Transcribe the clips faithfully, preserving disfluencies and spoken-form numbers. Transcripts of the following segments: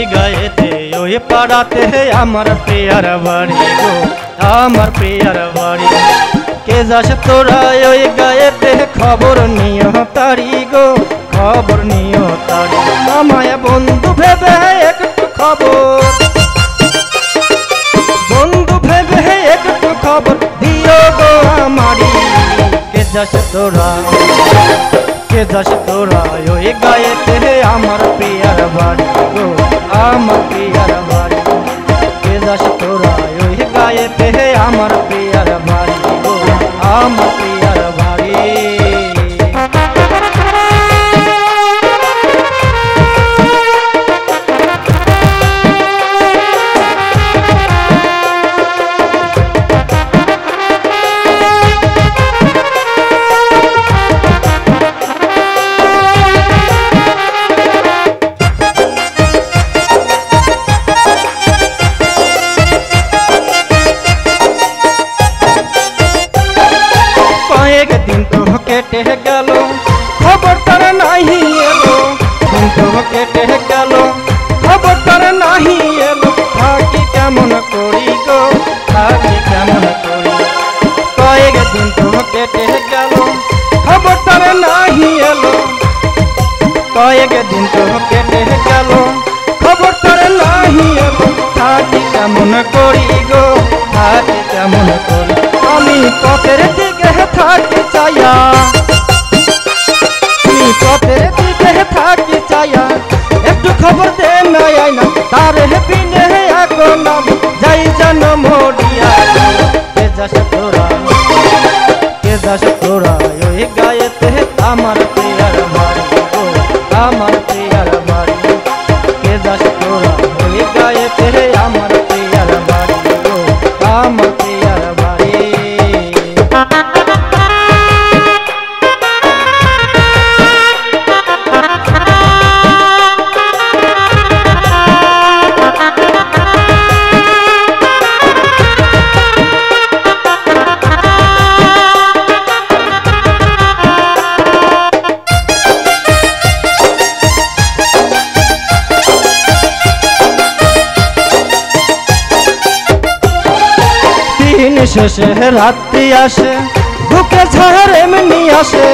গায়েতে ওই পাড়াতে আমার প্রিয়ার বাড়ি গো, আমার প্রিয়ার বাড়ি। কে যাস তোরা ওই গায়েতে খবর নিও তারি গো, খবর নিও তারি। আমায় বন্ধু ভেবে একটু খবর, বন্ধু ভেবে একটু খবর দিও গো আমারি। কে যাস তোরা, কে যাস তোরা ওই গায়েতে আমার প্রিয়ার বাড়ি গো, আমার প্রিয়ার বাড়ি। কে যাস তোরা ওই গায়েতে আমার প্রিয়ার বাড়ি গো, আমার প্রিয়ার বাড়ি। কেটে গেল খবর তার নাহি এলো, দিন তো কেটে গেল খবর তার নাহি এলো। থাকি কেমন করি গো, থাকি কেমন করি। কয়েক দিন তো কেটে গেল খবর তার নাহি এলো, কয়েক দিন তো কেটে গেল খবর তার নাহি এলো। থাকি কেমন করি গো, থাকি কেমন করি। আমি পথের দিকে থাকি চাইয়া, আমি পথের দিকে থাকি চাইয়া, একটু খবর দে নাই না তার বিনে এখন আমি যাই যেন মরিয়া। কে যাস তোরা, কে যাস তোরা ওই গায়েতে আমার প্রিয়ার বাড়ি গো, আমার প্রিয়ার বাড়ি। কে যাস তোরা ওই গায়েতে আমার প্রিয়ার বাড়ি গো, আমার প্রিয়ার বাড়ি। দিন শেষে রাত্রি আসে, বুকে ঝড় এমনি আসে।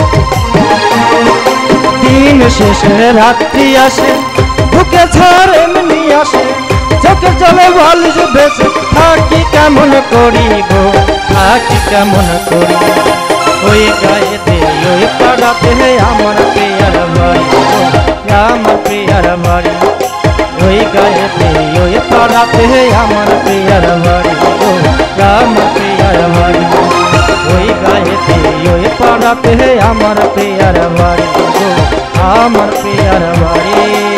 দিন শেষে রাত্রি আসে, বুকে ঝড় এমনি আসে। চোখের জলে বালিশ ভেসে থাকি কেমন করি গো, থাকি কেমন করি। ওই গায়েতে ওই পাড়াতে আমার প্রিয়ার বাড়ি গো, আমার প্রিয়ার বাড়ি। ওই গায়েতে ওই পাড়াতে আমার প্রিয়ার বাড়ি গো, আমার প্রিয়ার বাড়ি। ওই গায়েতে ওই পাড়াতে আমার প্রিয়ার বাড়ি গো, আমার প্রিয়ার বাড়ি।